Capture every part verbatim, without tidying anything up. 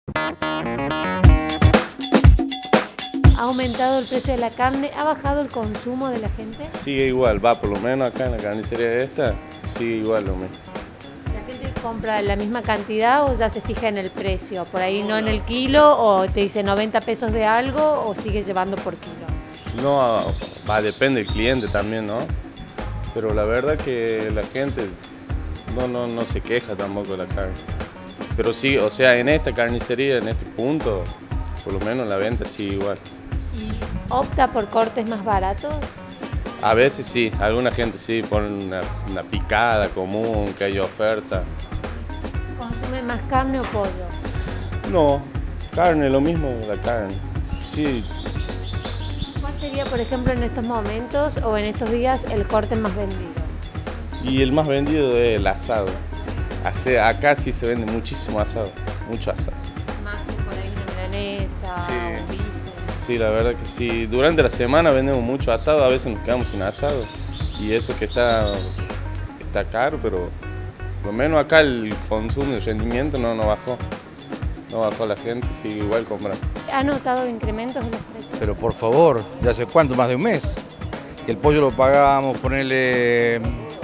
¿Ha aumentado el precio de la carne? ¿Ha bajado el consumo de la gente? Sigue igual, va, por lo menos acá en la carnicería esta, sigue igual lo mismo. ¿La gente compra la misma cantidad o ya se fija en el precio? Por ahí no en el kilo, o te dice noventa pesos de algo, o sigue llevando por kilo. No, va, depende del cliente también, ¿no? Pero la verdad que la gente no, no, no se queja tampoco de la carne. Pero sí, o sea, en esta carnicería, en este punto, por lo menos la venta sigue igual. ¿Y opta por cortes más baratos? A veces sí, alguna gente sí pone una, una picada común, que hay oferta. ¿Consume más carne o pollo? No, carne, lo mismo la carne. Sí. ¿Cuál sería, por ejemplo, en estos momentos o en estos días el corte más vendido? Y el más vendido es el asado. Hace, acá sí se vende muchísimo asado, mucho asado. Más que por ahí una milanesa, Sí. un bife. Sí, la verdad que sí. Durante la semana vendemos mucho asado, a veces nos quedamos sin asado. Y eso que está, está caro, pero por lo menos acá el consumo y el rendimiento no, no bajó. No bajó la gente, sigue igual comprando. ¿Ha notado incrementos en los precios? Pero por favor, ¿de hace cuánto? Más de un mes. El pollo lo pagábamos, ponerle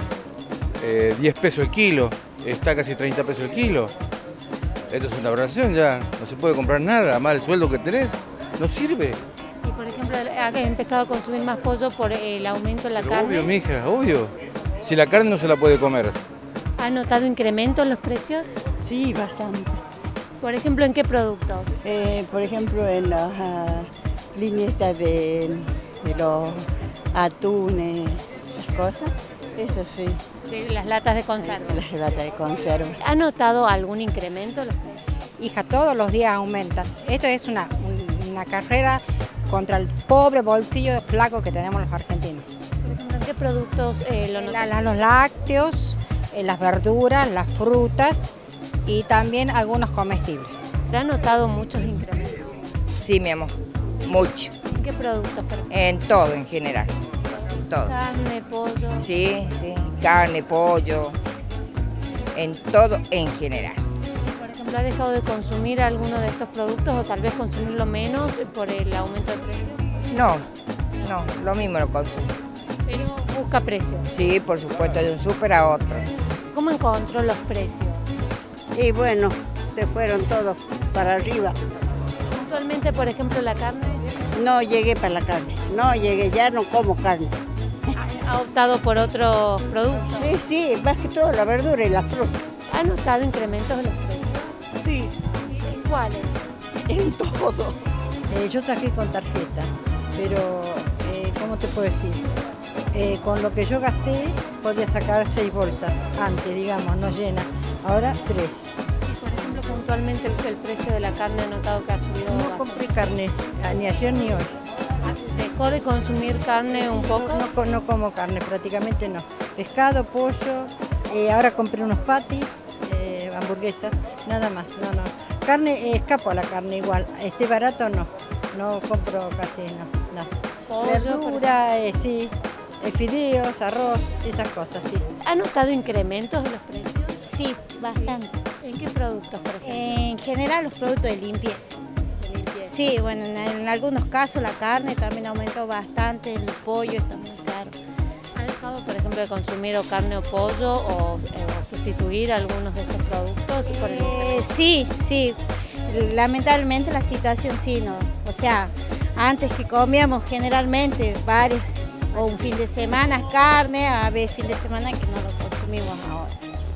eh, diez pesos el kilo, está casi treinta pesos el kilo. Esto es una aberración ya, no se puede comprar nada, además el sueldo que tenés no sirve. Y por ejemplo, ¿ha empezado a consumir más pollo por el aumento en la Pero carne? obvio, mija, obvio. Si la carne no se la puede comer. ¿Ha notado incremento en los precios? Sí, bastante. Por ejemplo, ¿en qué productos? Eh, por ejemplo, en las uh, líneas estas de, de los atunes, esas cosas, eso sí, De las latas de conserva. las latas de conserva. ¿Ha notado algún incremento en los precios? Hija, todos los días aumentan. Esto es una, una carrera contra el pobre bolsillo flaco que tenemos los argentinos. Por ejemplo, ¿en qué productos eh, lo La- notan? la- los lácteos, eh, las verduras, las frutas y también algunos comestibles. ¿Ha notado muchos incrementos? Sí, mi amor, mucho, ¿En qué productos? Por ejemplo? en todo en general, todo. Carne, pollo. Sí, sí, carne, pollo, en todo en general. Por ejemplo, ¿ha dejado de consumir alguno de estos productos o tal vez consumirlo menos por el aumento de precios? No, no, lo mismo lo consumo. Pero busca precio. Sí, por supuesto, de un súper a otro. ¿Cómo encontró los precios? Y bueno, se fueron todos para arriba. Puntualmente, por ejemplo, la carne No llegué para la carne, no llegué, ya no como carne. ha optado por otros productos. Sí, sí, más que todo la verdura y la fruta. ¿Ha notado incrementos en los precios? Sí, ¿Y cuáles? en todo. Eh, yo saqué con tarjeta, pero eh, ¿cómo te puedo decir? Eh, con lo que yo gasté podía sacar seis bolsas antes, digamos, no llena. Ahora tres. Por ejemplo, puntualmente el, el precio de la carne ha notado que ha subido No bastante. compré carne, ah, ni ayer ni hoy. ¿Dejó de consumir carne un poco? No, co- no como carne, prácticamente no. Pescado, pollo, eh, ahora compré unos patis, eh, hamburguesas, nada más, no, no. Carne, eh, escapo a la carne igual, esté barato no, no compro casi, no, no. Pollo, Verdura, eh, sí, eh, fideos, arroz, esas cosas, sí. ¿Ha notado incrementos en los precios? Sí, bastante. ¿En qué productos, por ejemplo? En general los productos de limpieza. De limpieza. Sí, bueno, en, en algunos casos la carne también aumentó bastante, el pollo está muy caro. ¿Ha dejado, por ejemplo, de consumir o carne o pollo o, eh, o sustituir algunos de estos productos por el Eh, incremento? sí, sí, lamentablemente la situación sí, no. O sea, antes que comíamos generalmente varios, o un fin de semana carne, a veces fin de semana que no lo consumimos ahora.